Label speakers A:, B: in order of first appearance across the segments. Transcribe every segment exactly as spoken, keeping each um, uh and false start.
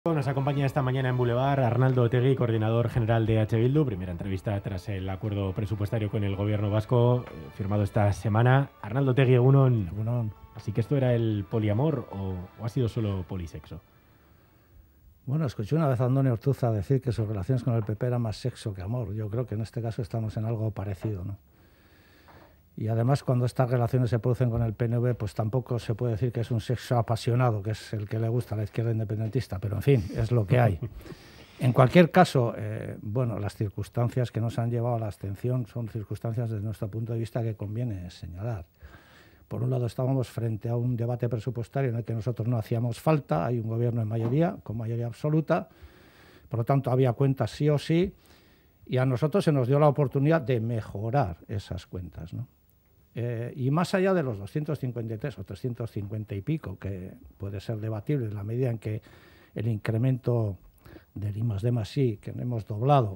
A: Nos acompaña esta mañana en Boulevard Arnaldo Otegi, coordinador general de H. Bildu. Primera entrevista tras el acuerdo presupuestario con el gobierno vasco, eh, firmado esta semana. Arnaldo Otegi, egunon.
B: Egunon.
A: ¿Así que esto era el poliamor o, o ha sido solo polisexo?
B: Bueno, escuché una vez a Andoni Ortuzar decir que sus relaciones con el P P eran más sexo que amor. Yo creo que en este caso estamos en algo parecido, ¿no? Y además, cuando estas relaciones se producen con el P N V, pues tampoco se puede decir que es un sexo apasionado, que es el que le gusta a la izquierda independentista, pero en fin, es lo que hay. En cualquier caso, eh, bueno, las circunstancias que nos han llevado a la abstención son circunstancias desde nuestro punto de vista que conviene señalar. Por un lado, estábamos frente a un debate presupuestario en el que nosotros no hacíamos falta, hay un gobierno en mayoría, con mayoría absoluta, por lo tanto había cuentas sí o sí, y a nosotros se nos dio la oportunidad de mejorar esas cuentas, ¿no? Eh, y más allá de los doscientos cincuenta y tres o trescientos cincuenta y pico, que puede ser debatible en la medida en que el incremento del I más D más I, que hemos doblado,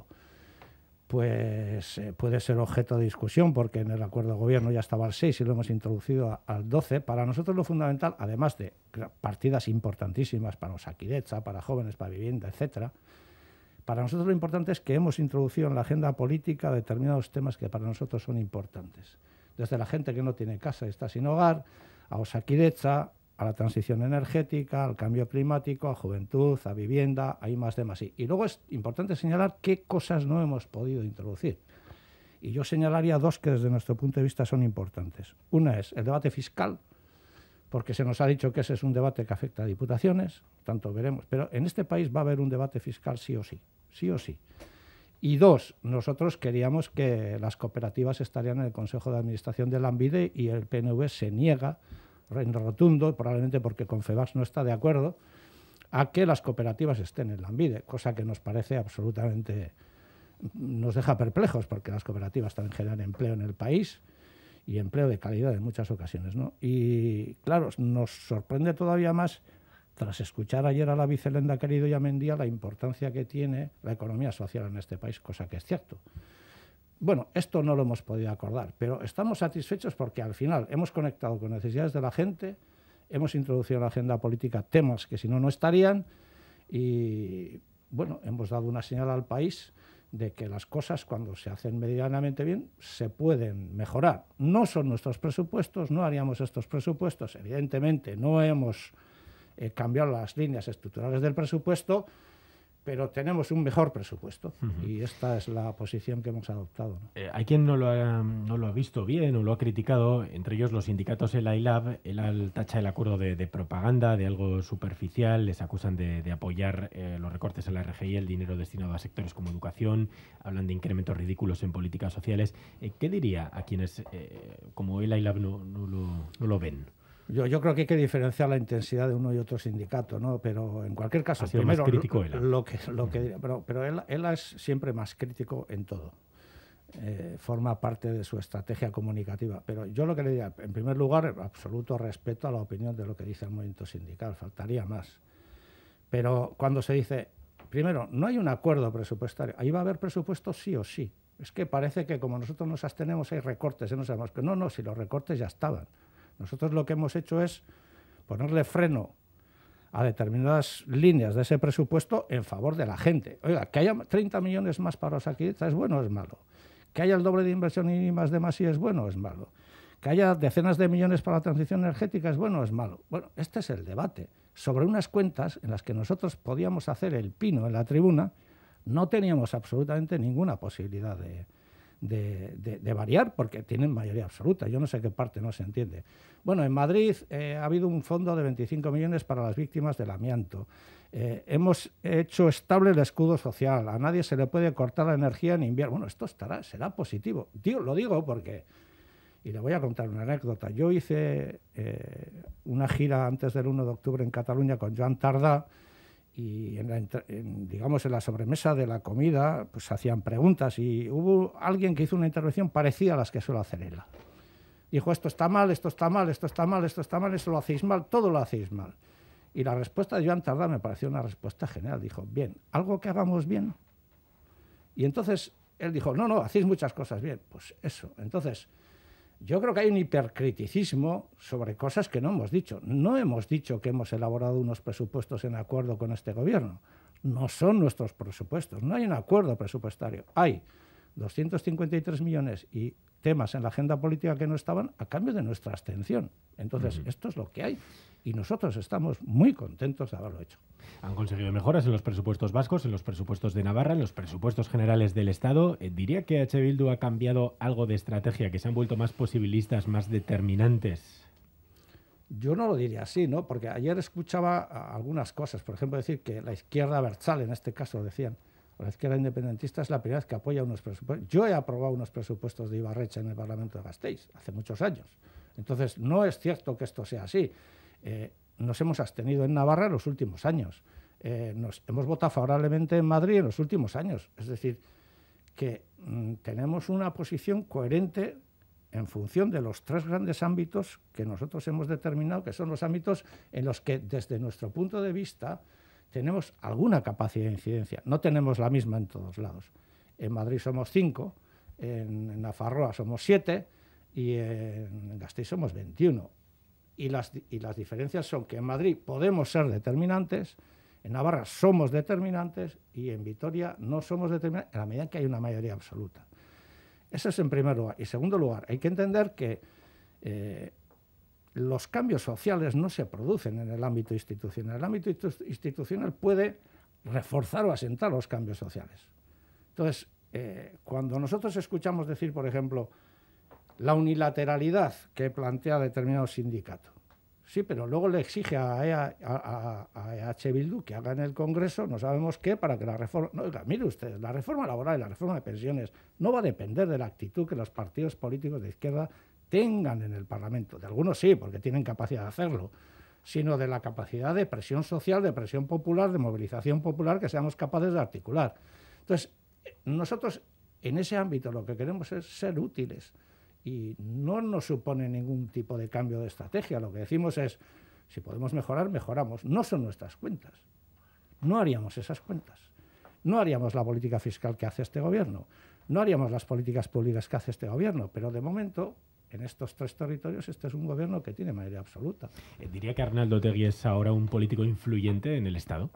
B: pues eh, puede ser objeto de discusión, porque en el acuerdo de gobierno ya estaba al seis y lo hemos introducido a, al doce. Para nosotros lo fundamental, además de partidas importantísimas para Osakidetza, para jóvenes, para vivienda, etcétera, para nosotros lo importante es que hemos introducido en la agenda política determinados temas que para nosotros son importantes. Desde la gente que no tiene casa y está sin hogar, a Osakidetza, a la transición energética, al cambio climático, a juventud, a vivienda, a I más D más I. Y luego es importante señalar qué cosas no hemos podido introducir. Y yo señalaría dos que desde nuestro punto de vista son importantes. Una es el debate fiscal, porque se nos ha dicho que ese es un debate que afecta a diputaciones, tanto veremos, pero en este país va a haber un debate fiscal sí o sí, sí o sí. Y dos, nosotros queríamos que las cooperativas estarían en el Consejo de Administración de Lanbide y el P N V se niega en rotundo, probablemente porque Confebask no está de acuerdo, a que las cooperativas estén en Lanbide, cosa que nos parece absolutamente, nos deja perplejos, porque las cooperativas también generan empleo en el país y empleo de calidad en muchas ocasiones, ¿no? Y claro, nos sorprende todavía más, tras escuchar ayer a la vicelendakari Idoia Mendia, la importancia que tiene la economía social en este país, cosa que es cierto. Bueno, esto no lo hemos podido acordar, pero estamos satisfechos porque al final hemos conectado con necesidades de la gente, hemos introducido en la agenda política temas que si no, no estarían y, bueno, hemos dado una señal al país de que las cosas, cuando se hacen medianamente bien, se pueden mejorar. No son nuestros presupuestos, no haríamos estos presupuestos, evidentemente no hemos eh, cambiado las líneas estructurales del presupuesto, pero tenemos un mejor presupuesto. Uh-huh. Y esta es la posición que hemos adoptado, ¿no?
A: Eh, hay quien no lo, ha, no lo ha visto bien o lo ha criticado, entre ellos los sindicatos ELA y LAB. ELA tacha el acuerdo de, de propaganda, de algo superficial, les acusan de, de apoyar eh, los recortes en la R G I, el dinero destinado a sectores como educación, hablan de incrementos ridículos en políticas sociales. Eh, ¿Qué diría a quienes eh, como ELA y LAB no, no, lo, no lo ven?
B: Yo, yo creo que hay que diferenciar la intensidad de uno y otro sindicato, ¿no? Pero en cualquier caso,
A: ha sido
B: primero,
A: más crítico ELA.
B: Lo que, lo que, pero pero ELA, ELA es siempre más crítico en todo. Eh, forma parte de su estrategia comunicativa. Pero yo lo que le diría, en primer lugar, absoluto respeto a la opinión de lo que dice el movimiento sindical, faltaría más. Pero cuando se dice, primero, no hay un acuerdo presupuestario, ahí va a haber presupuesto sí o sí. Es que parece que como nosotros nos abstenemos hay recortes, y no sabemos que no, no, si los recortes ya estaban. Nosotros lo que hemos hecho es ponerle freno a determinadas líneas de ese presupuesto en favor de la gente. Oiga, que haya treinta millones más para Osakidetza es bueno o es malo. Que haya el doble de inversión y más de más y es bueno o es malo. Que haya decenas de millones para la transición energética es bueno o es malo. Bueno, este es el debate. Sobre unas cuentas en las que nosotros podíamos hacer el pino en la tribuna, no teníamos absolutamente ninguna posibilidad de... De, de, de variar, porque tienen mayoría absoluta. Yo no sé qué parte no se entiende. Bueno, en Madrid eh, ha habido un fondo de veinticinco millones para las víctimas del amianto. Eh, hemos hecho estable el escudo social. A nadie se le puede cortar la energía en invierno. Bueno, esto estará, será positivo. Digo, lo digo porque, y le voy a contar una anécdota. Yo hice eh, una gira antes del uno de octubre en Cataluña con Joan Tardá, y en la, en, digamos en la sobremesa de la comida pues hacían preguntas y hubo alguien que hizo una intervención parecida a las que suele hacer ELA. Dijo, esto está mal, esto está mal, esto está mal, esto está mal, esto lo hacéis mal, todo lo hacéis mal. Y la respuesta de Joan Tardá me pareció una respuesta genial. Dijo, bien, ¿algo que hagamos bien? Y entonces él dijo, no, no, hacéis muchas cosas bien. Pues eso. Entonces, Yo creo que hay un hipercriticismo sobre cosas que no hemos dicho. No hemos dicho que hemos elaborado unos presupuestos en acuerdo con este gobierno. No son nuestros presupuestos, no hay un acuerdo presupuestario. Hay doscientos cincuenta y tres millones y temas en la agenda política que no estaban a cambio de nuestra abstención. Entonces, uh-huh. esto es lo que hay y nosotros estamos muy contentos de haberlo hecho.
A: Han conseguido mejoras en los presupuestos vascos, en los presupuestos de Navarra, en los presupuestos generales del Estado. Eh, diría que H. Bildu ha cambiado algo de estrategia, que se han vuelto más posibilistas, más determinantes.
B: Yo no lo diría así, ¿no? Porque ayer escuchaba algunas cosas, por ejemplo, decir que la izquierda abertzale, en este caso decían, o la izquierda independentista es la primera vez que apoya unos presupuestos. Yo he aprobado unos presupuestos de Ibarretxe en el Parlamento de Gasteiz hace muchos años. Entonces, no es cierto que esto sea así. Eh, nos hemos abstenido en Navarra en los últimos años. Eh, nos hemos votado favorablemente en Madrid en los últimos años. Es decir, que mm, tenemos una posición coherente en función de los tres grandes ámbitos que nosotros hemos determinado, que son los ámbitos en los que, desde nuestro punto de vista, tenemos alguna capacidad de incidencia. No tenemos la misma en todos lados. En Madrid somos cinco, en, en Nafarroa somos siete y en, en Gasteiz somos veintiuno. Y las, y las diferencias son que en Madrid podemos ser determinantes, en Navarra somos determinantes y en Vitoria no somos determinantes en la medida en que hay una mayoría absoluta. Eso es en primer lugar. Y en segundo lugar, hay que entender que eh, los cambios sociales no se producen en el ámbito institucional. El ámbito institucional puede reforzar o asentar los cambios sociales. Entonces, eh, cuando nosotros escuchamos decir, por ejemplo, la unilateralidad que plantea determinado sindicato, sí, pero luego le exige a, a, a, a H. Bildu que haga en el Congreso, no sabemos qué, para que la reforma... No, oiga, mire usted, la reforma laboral y la reforma de pensiones no va a depender de la actitud que los partidos políticos de izquierda tengan en el Parlamento. De algunos sí, porque tienen capacidad de hacerlo, sino de la capacidad de presión social, de presión popular, de movilización popular que seamos capaces de articular. Entonces, nosotros en ese ámbito lo que queremos es ser útiles y no nos supone ningún tipo de cambio de estrategia. Lo que decimos es, si podemos mejorar, mejoramos. No son nuestras cuentas. No haríamos esas cuentas. No haríamos la política fiscal que hace este gobierno. No haríamos las políticas públicas que hace este gobierno. Pero de momento, en estos tres territorios, este es un gobierno que tiene mayoría absoluta.
A: ¿Diría que Arnaldo Otegi es ahora un político influyente en el Estado?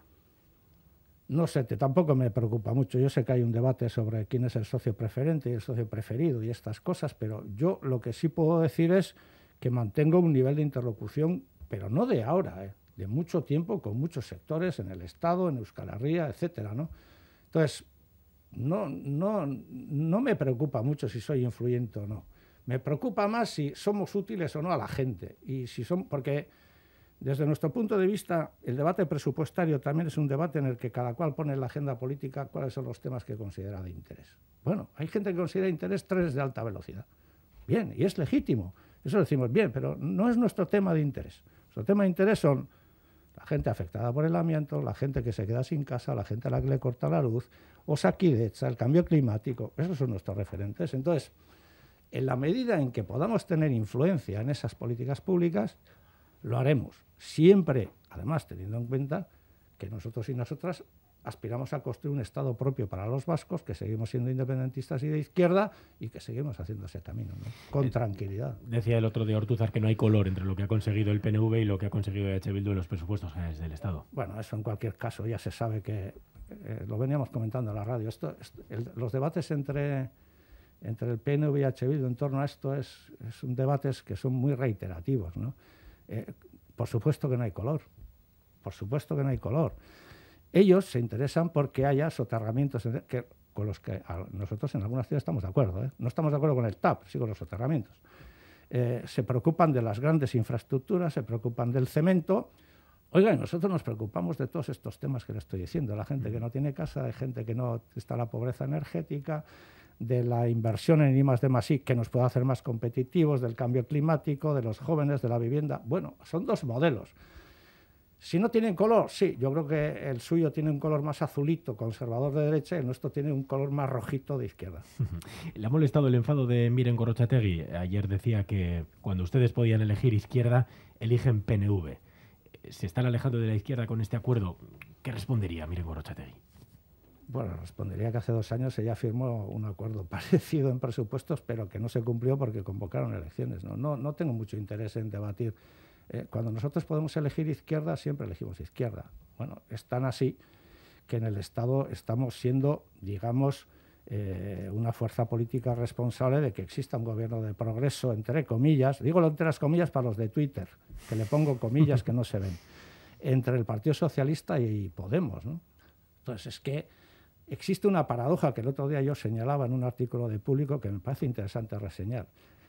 B: No sé, te, tampoco me preocupa mucho. Yo sé que hay un debate sobre quién es el socio preferente y el socio preferido y estas cosas, pero yo lo que sí puedo decir es que mantengo un nivel de interlocución, pero no de ahora, ¿eh? de mucho tiempo, con muchos sectores en el Estado, en Euskal Herria, etcétera, ¿no? Entonces, no, no, no me preocupa mucho si soy influyente o no. Me preocupa más si somos útiles o no a la gente. Y si son, porque desde nuestro punto de vista, el debate presupuestario también es un debate en el que cada cual pone en la agenda política cuáles son los temas que considera de interés. Bueno, hay gente que considera de interés trenes de alta velocidad. Bien, y es legítimo. Eso decimos bien, pero no es nuestro tema de interés. Nuestro tema de interés son la gente afectada por el amianto, la gente que se queda sin casa, la gente a la que le corta la luz, Osakidetza, el cambio climático. Esos son nuestros referentes. Entonces, en la medida en que podamos tener influencia en esas políticas públicas, lo haremos. Siempre, además, teniendo en cuenta que nosotros y nosotras aspiramos a construir un Estado propio para los vascos, que seguimos siendo independentistas y de izquierda y que seguimos haciendo ese camino, ¿no? Con eh, tranquilidad.
A: Decía el otro de Ortúzar que no hay color entre lo que ha conseguido el P N V y lo que ha conseguido H. Bildu en los presupuestos generales del Estado.
B: Bueno, eso en cualquier caso ya se sabe que, eh, lo veníamos comentando en la radio, esto, esto el, los debates entre, entre el P N V y H. Bildu en torno a esto es, es un debates que son muy reiterativos, ¿no? Eh, por supuesto que no hay color, por supuesto que no hay color. Ellos se interesan porque haya soterramientos que, con los que nosotros en algunas ciudades estamos de acuerdo, ¿eh? No estamos de acuerdo con el T A P, sí con los soterramientos. Eh, se preocupan de las grandes infraestructuras, se preocupan del cemento. Oigan, nosotros nos preocupamos de todos estos temas que les estoy diciendo, la gente que no tiene casa, de gente que no está en la pobreza energética, de la inversión en I más D más I que nos puede hacer más competitivos, del cambio climático, de los jóvenes, de la vivienda. Bueno, son dos modelos. Si no tienen color, sí, yo creo que el suyo tiene un color más azulito, conservador de derecha, y el nuestro tiene un color más rojito de izquierda.
A: ¿Le ha molestado el enfado de Miren Gorrotxategi? Ayer decía que cuando ustedes podían elegir izquierda, eligen P N V. ¿Se están alejando de la izquierda con este acuerdo? ¿Qué respondería Miren Gorrotxategi?
B: Bueno, respondería que hace dos años ella firmó un acuerdo parecido en presupuestos, pero que no se cumplió porque convocaron elecciones. No, no, no tengo mucho interés en debatir. Eh, cuando nosotros podemos elegir izquierda, siempre elegimos izquierda. Bueno, es tan así que en el Estado estamos siendo, digamos, eh, una fuerza política responsable de que exista un gobierno de progreso, entre comillas, digo entre las comillas para los de Twitter, que le pongo comillas que no se ven, entre el Partido Socialista y Podemos, ¿no? Entonces, es que existe una paradoja que el otro día yo señalaba en un artículo de Público que me parece interesante reseñar.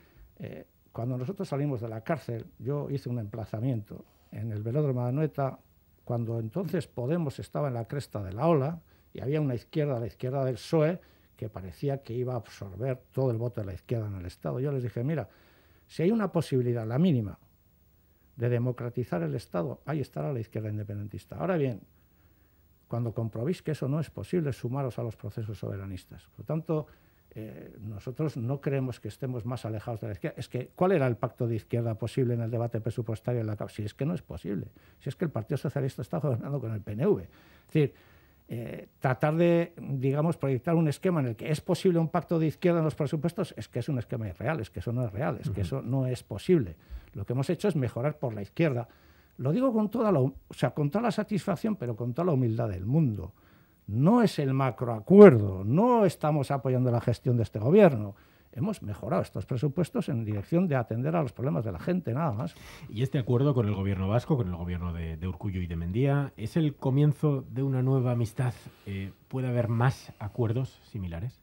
B: Eh, cuando nosotros salimos de la cárcel, yo hice un emplazamiento en el velódromo de Anoeta, cuando entonces Podemos estaba en la cresta de la ola y había una izquierda, la izquierda del P S O E, que parecía que iba a absorber todo el voto de la izquierda en el Estado. Yo les dije, mira, si hay una posibilidad, la mínima, de democratizar el Estado, ahí estará la izquierda independentista. Ahora bien, cuando comprobéis que eso no es posible, sumaros a los procesos soberanistas. Por lo tanto, eh, nosotros no creemos que estemos más alejados de la izquierda. Es que, ¿cuál era el pacto de izquierda posible en el debate presupuestario en la C A P? Si es que no es posible. Si es que el Partido Socialista está gobernando con el P N V. Es decir, eh, tratar de, digamos, proyectar un esquema en el que es posible un pacto de izquierda en los presupuestos es que es un esquema irreal, es que eso no es real, es uh-huh. que eso no es posible. Lo que hemos hecho es mejorar por la izquierda. Lo digo con toda la, o sea, con toda la satisfacción, pero con toda la humildad del mundo. No es el macroacuerdo, no estamos apoyando la gestión de este gobierno. Hemos mejorado estos presupuestos en dirección de atender a los problemas de la gente, nada más.
A: ¿Y este acuerdo con el gobierno vasco, con el gobierno de, de Urkullu y de Mendia, es el comienzo de una nueva amistad? Eh, ¿Puede haber más acuerdos similares?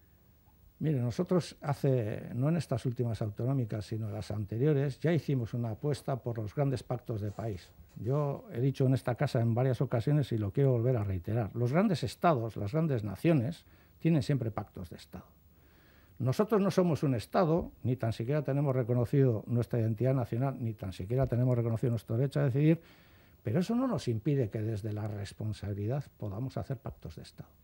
B: Mire, nosotros hace, no en estas últimas autonómicas, sino en las anteriores, ya hicimos una apuesta por los grandes pactos de país. Yo he dicho en esta casa en varias ocasiones y lo quiero volver a reiterar. Los grandes estados, las grandes naciones, tienen siempre pactos de Estado. Nosotros no somos un Estado, ni tan siquiera tenemos reconocido nuestra identidad nacional, ni tan siquiera tenemos reconocido nuestro derecho a decidir, pero eso no nos impide que desde la responsabilidad podamos hacer pactos de Estado.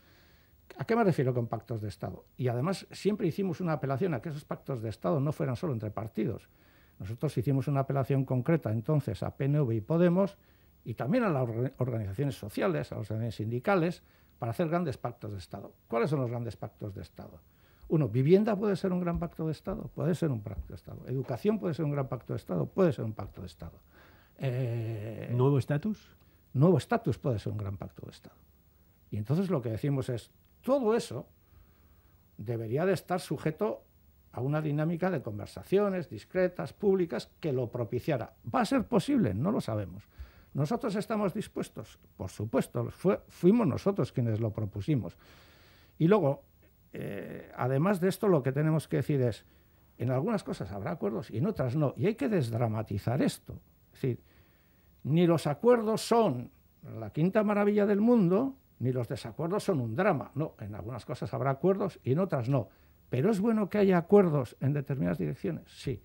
B: ¿A qué me refiero con pactos de Estado? Y además siempre hicimos una apelación a que esos pactos de Estado no fueran solo entre partidos. Nosotros hicimos una apelación concreta entonces a P N V y Podemos y también a las organizaciones sociales, a las organizaciones sindicales, para hacer grandes pactos de Estado. ¿Cuáles son los grandes pactos de Estado? Uno, vivienda puede ser un gran pacto de Estado, puede ser un pacto de Estado. Educación puede ser un gran pacto de Estado, puede ser un pacto de Estado.
A: Eh, ¿Nuevo estatus?
B: Nuevo estatus puede ser un gran pacto de Estado. Y entonces lo que decimos es, todo eso debería de estar sujeto a una dinámica de conversaciones discretas, públicas, que lo propiciara. ¿Va a ser posible? No lo sabemos. ¿Nosotros estamos dispuestos? Por supuesto, fue, fuimos nosotros quienes lo propusimos. Y luego, eh, además de esto, lo que tenemos que decir es, en algunas cosas habrá acuerdos y en otras no. Y hay que desdramatizar esto. Es decir, ni los acuerdos son la quinta maravilla del mundo, ni los desacuerdos son un drama. No, en algunas cosas habrá acuerdos y en otras no. ¿Pero es bueno que haya acuerdos en determinadas direcciones? Sí.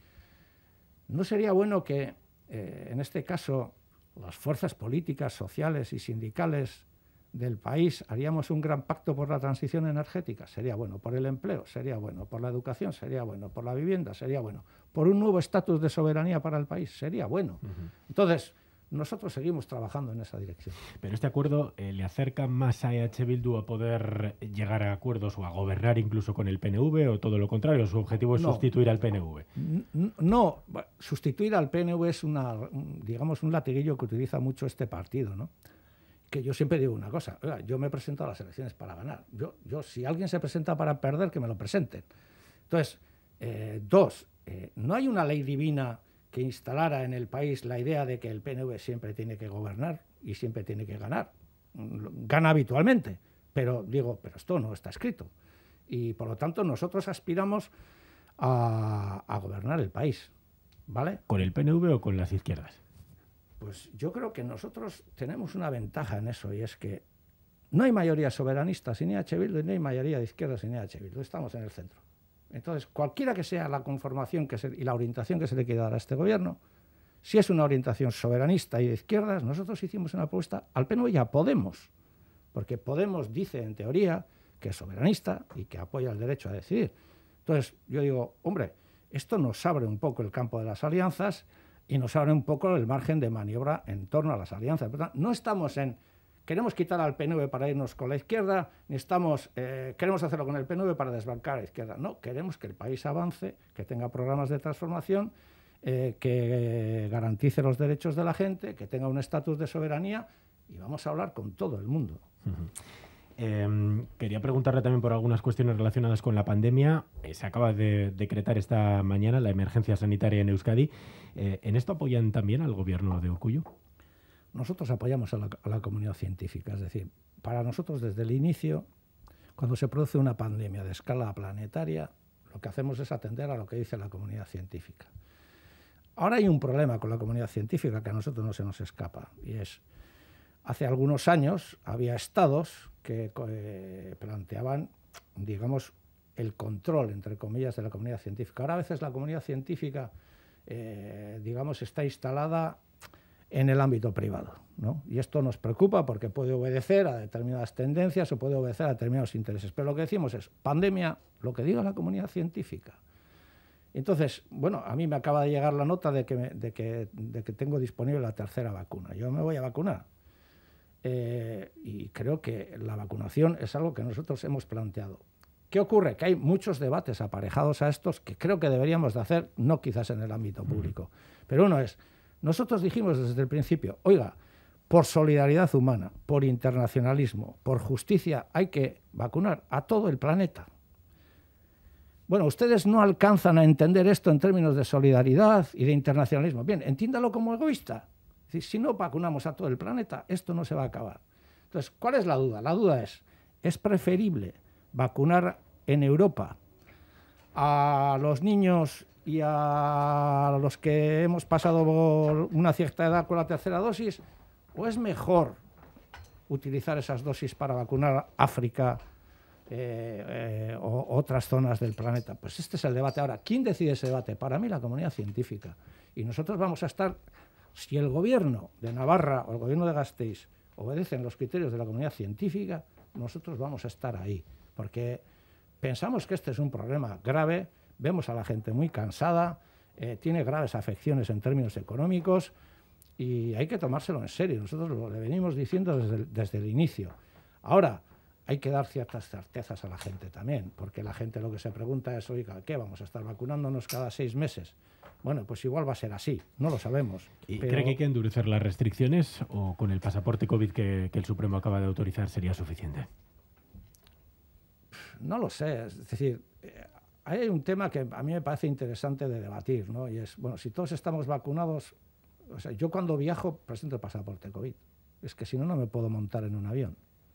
B: ¿No sería bueno que, eh, en este caso, las fuerzas políticas, sociales y sindicales del país haríamos un gran pacto por la transición energética? Sería bueno. ¿Por el empleo? Sería bueno. ¿Por la educación? Sería bueno. ¿Por la vivienda? Sería bueno. ¿Por un nuevo estatus de soberanía para el país? Sería bueno. Uh-huh. Entonces, nosotros seguimos trabajando en esa dirección.
A: Pero este acuerdo eh, le acerca más a E H Bildu a poder llegar a acuerdos o a gobernar incluso con el P N V, o todo lo contrario, su objetivo es no, sustituir al P N V.
B: No, sustituir al P N V es una, digamos, un latiguillo que utiliza mucho este partido, ¿no? Que yo siempre digo una cosa, oiga, yo me he presentado a las elecciones para ganar. Yo, yo si alguien se presenta para perder, que me lo presenten. Entonces, eh, dos, eh, no hay una ley divina que instalara en el país la idea de que el P N V siempre tiene que gobernar y siempre tiene que ganar. Gana habitualmente, pero digo, pero esto no está escrito. Y por lo tanto nosotros aspiramos a, a gobernar el país, ¿vale?
A: ¿Con el P N V o con las izquierdas?
B: Pues yo creo que nosotros tenemos una ventaja en eso, y es que no hay mayoría soberanista sin E H Bildu y no hay mayoría de izquierda sin E H Bildu. Estamos en el centro. Entonces, cualquiera que sea la conformación que se, y la orientación que se le quiera dar a este gobierno, si es una orientación soberanista y de izquierdas, nosotros hicimos una apuesta al P N V y a Podemos, porque Podemos dice, en teoría, que es soberanista y que apoya el derecho a decidir. Entonces, yo digo, hombre, esto nos abre un poco el campo de las alianzas y nos abre un poco el margen de maniobra en torno a las alianzas. No estamos en queremos quitar al P N V para irnos con la izquierda, necesitamos, eh, queremos hacerlo con el P N V para desbancar a la izquierda. No, queremos que el país avance, que tenga programas de transformación, eh, que garantice los derechos de la gente, que tenga un estatus de soberanía, y vamos a hablar con todo el mundo.
A: Uh-huh. Eh, quería preguntarle también por algunas cuestiones relacionadas con la pandemia. Eh, se acaba de decretar esta mañana la emergencia sanitaria en Euskadi. Eh, ¿En esto apoyan también al gobierno de Urkullu?
B: Nosotros apoyamos a la, a la comunidad científica. Es decir, para nosotros desde el inicio, cuando se produce una pandemia de escala planetaria, lo que hacemos es atender a lo que dice la comunidad científica. Ahora hay un problema con la comunidad científica que a nosotros no se nos escapa, y es, hace algunos años había estados que eh, planteaban, digamos, el control, entre comillas, de la comunidad científica. Ahora a veces la comunidad científica, eh, digamos, está instalada en el ámbito privado, ¿no? Y esto nos preocupa porque puede obedecer a determinadas tendencias o puede obedecer a determinados intereses. Pero lo que decimos es, pandemia, lo que diga la comunidad científica. Entonces, bueno, a mí me acaba de llegar la nota de que, me, de que, de que tengo disponible la tercera vacuna. Yo me voy a vacunar. Eh, y creo que la vacunación es algo que nosotros hemos planteado. ¿Qué ocurre? Que hay muchos debates aparejados a estos que creo que deberíamos de hacer, no quizás en el ámbito público. Pero uno es, nosotros dijimos desde el principio, oiga, por solidaridad humana, por internacionalismo, por justicia, hay que vacunar a todo el planeta. Bueno, ustedes no alcanzan a entender esto en términos de solidaridad y de internacionalismo. Bien, entiéndalo como egoísta. Es decir, si no vacunamos a todo el planeta, esto no se va a acabar. Entonces, ¿cuál es la duda? La duda es, ¿es preferible vacunar en Europa a los niños y a los que hemos pasado una cierta edad con la tercera dosis? ¿O es mejor utilizar esas dosis para vacunar África eh, eh, o otras zonas del planeta? Pues este es el debate. Ahora, ¿quién decide ese debate? Para mí, la comunidad científica. Y nosotros vamos a estar... Si el gobierno de Navarra o el gobierno de Gasteiz obedecen los criterios de la comunidad científica, nosotros vamos a estar ahí, porque pensamos que este es un problema grave, vemos a la gente muy cansada, eh, tiene graves afecciones en términos económicos y hay que tomárselo en serio. Nosotros lo le venimos diciendo desde el, desde el inicio. Ahora, hay que dar ciertas certezas a la gente también, porque la gente lo que se pregunta es, oiga, ¿qué? ¿Vamos a estar vacunándonos cada seis meses? Bueno, pues igual va a ser así, no lo sabemos.
A: ¿Y
B: pero...
A: cree que hay que endurecer las restricciones o con el pasaporte COVID que, que el Supremo acaba de autorizar sería suficiente?
B: No lo sé, es decir, eh, hay un tema que a mí me parece interesante de debatir, ¿no? Y es, bueno, si todos estamos vacunados, o sea, yo cuando viajo presento el pasaporte COVID, es que si no, no me puedo montar en un avión.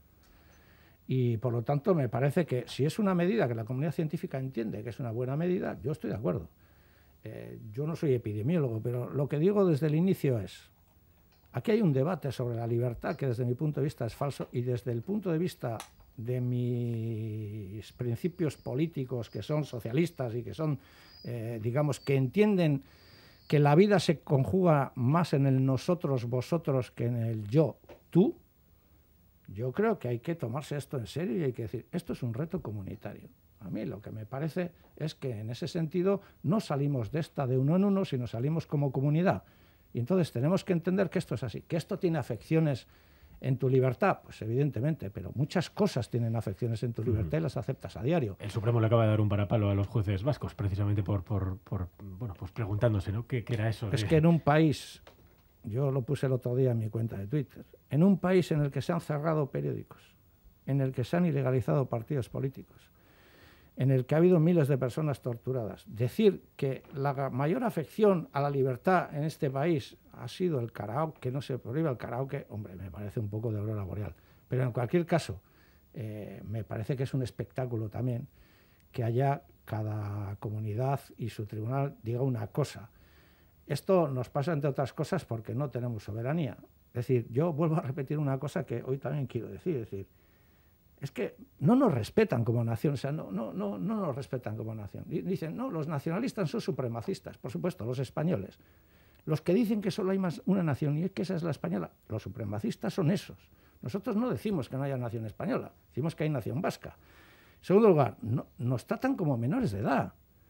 B: Y por lo tanto me parece que si es una medida que la comunidad científica entiende que es una buena medida, yo estoy de acuerdo. Eh, yo no soy epidemiólogo, pero lo que digo desde el inicio es, aquí hay un debate sobre la libertad que desde mi punto de vista es falso y desde el punto de vista de mis principios políticos que son socialistas y que son, eh, digamos, que entienden que la vida se conjuga más en el nosotros, vosotros que en el yo, tú, yo creo que hay que tomarse esto en serio y hay que decir, esto es un reto comunitario. A mí lo que me parece es que en ese sentido no salimos de esta de uno en uno, sino salimos como comunidad. Y entonces tenemos que entender que esto es así, que esto tiene afecciones en tu libertad, pues evidentemente, pero muchas cosas tienen afecciones en tu libertad y las aceptas a diario.
A: El Supremo le acaba de dar un parapalo a los jueces vascos, precisamente por, por, por bueno, pues preguntándose, ¿no? ¿Qué, qué era eso?
B: Es
A: de...
B: que en un país, yo lo puse el otro día en mi cuenta de Twitter, en un país en el que se han cerrado periódicos, en el que se han ilegalizado partidos políticos, en el que ha habido miles de personas torturadas. Decir que la mayor afección a la libertad en este país ha sido el karaoke, que no se prohíbe el karaoke, hombre, me parece un poco de aurora boreal. Pero en cualquier caso, eh, me parece que es un espectáculo también que haya cada comunidad y su tribunal diga una cosa. Esto nos pasa, entre otras cosas, porque no tenemos soberanía. Es decir, yo vuelvo a repetir una cosa que hoy también quiero decir, es decir, es que no nos respetan como nación, o sea, no, no, no, no nos respetan como nación. Dicen, no, los nacionalistas son supremacistas, por supuesto, los españoles. Los que dicen que solo hay más una nación y que esa es la española, los supremacistas son esos. Nosotros no decimos que no haya nación española, decimos que hay nación vasca. En segundo lugar, no, nos tratan como menores de edad.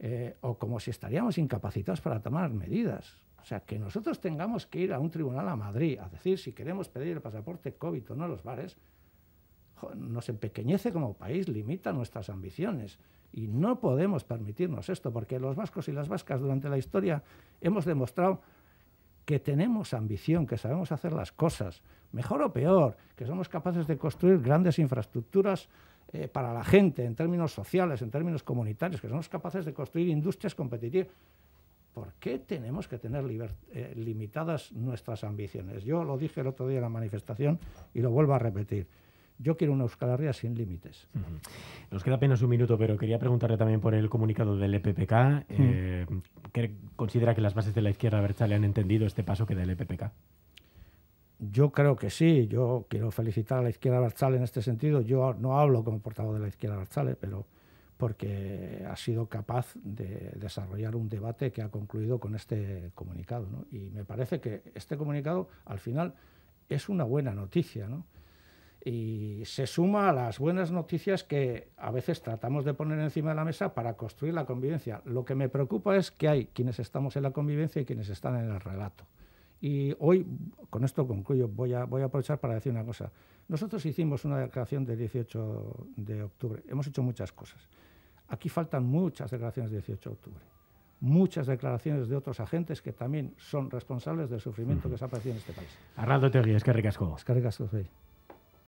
B: eh, o como si estaríamos incapacitados para tomar medidas. O sea, que nosotros tengamos que ir a un tribunal a Madrid a decir si queremos pedir el pasaporte COVID o no a los bares, nos empequeñece como país, limita nuestras ambiciones. Y no podemos permitirnos esto, porque los vascos y las vascas durante la historia hemos demostrado que tenemos ambición, que sabemos hacer las cosas, mejor o peor, que somos capaces de construir grandes infraestructuras eh, para la gente, en términos sociales, en términos comunitarios, que somos capaces de construir industrias competitivas. ¿Por qué tenemos que tener eh, limitadas nuestras ambiciones? Yo lo dije el otro día en la manifestación y lo vuelvo a repetir. Yo quiero una Euskal Herria sin límites.
A: Uh-huh. Nos queda apenas un minuto, pero quería preguntarle también por el comunicado del E P P K. Uh-huh. Eh, ¿qué considera que las bases de la izquierda abertzale han entendido este paso que da el E P P K?
B: Yo creo que sí. Yo quiero felicitar a la izquierda abertzale en este sentido. Yo no hablo como portavoz de la izquierda abertzale, pero porque ha sido capaz de desarrollar un debate que ha concluido con este comunicado, ¿no? Y me parece que este comunicado, al final, es una buena noticia, ¿no? Y se suma a las buenas noticias que a veces tratamos de poner encima de la mesa para construir la convivencia. Lo que me preocupa es que hay quienes estamos en la convivencia y quienes están en el relato. Y hoy, con esto concluyo, voy a, voy a aprovechar para decir una cosa. Nosotros hicimos una declaración del dieciocho de octubre. Hemos hecho muchas cosas. Aquí faltan muchas declaraciones del dieciocho de octubre. Muchas declaraciones de otros agentes que también son responsables del sufrimiento uh-huh. que se ha padecido en este país.
A: Arnaldo Otegi, eskerrik asko.
B: Eskerrik asko, sí.